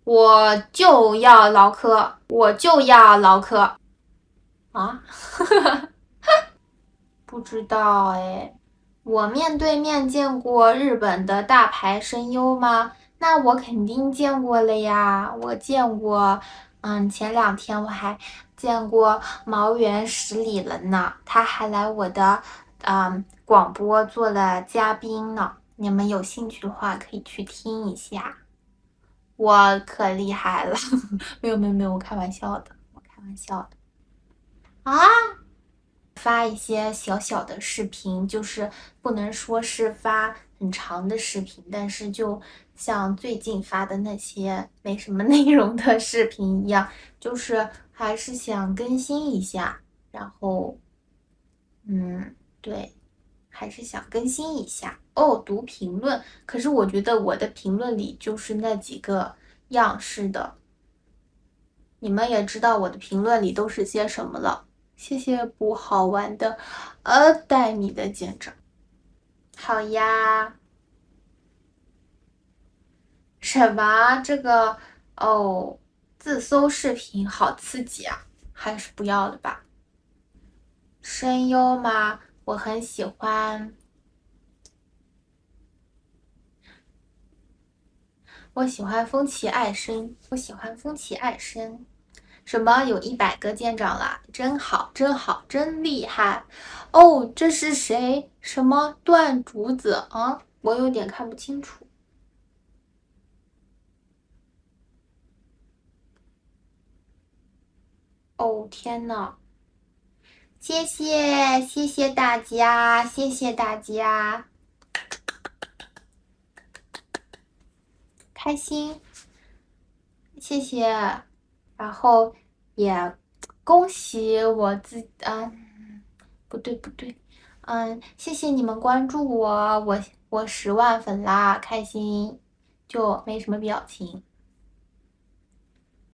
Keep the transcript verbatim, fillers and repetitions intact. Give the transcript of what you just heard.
我就要唠嗑，我就要唠嗑啊！不知道哎，我面对面见过日本的大牌声优吗？那我肯定见过了呀，我见过。嗯，前两天我还见过毛原十里了呢，他还来我的嗯广播做了嘉宾呢。你们有兴趣的话可以去听一下，我可厉害了。没有没有没有，我开玩笑的，我开玩笑的啊。发一些小小的视频，就是不能说是发很长的视频，但是就像最近发的那些没什么内容的视频一样，就是还是想更新一下，然后，嗯，对，还是想更新一下哦。读评论，可是我觉得我的评论里就是那几个样式的，你们也知道我的评论里都是些什么了。谢谢不好玩的，呃，带你的见证。好呀，什么这个哦，自搜视频好刺激啊，还是不要了吧。声优吗？我很喜欢，我喜欢风崎爱生，我喜欢风崎爱生。什么有一百个舰长了？真好，真好，真厉害！哦，这是谁？什么断竹子啊？我有点看不清楚。哦，天呐！谢谢，谢谢大家，谢谢大家，开心，谢谢。然后也恭喜我自，嗯，不对不对，嗯，谢谢你们关注我，我我十万粉啦，开心，就没什么表情。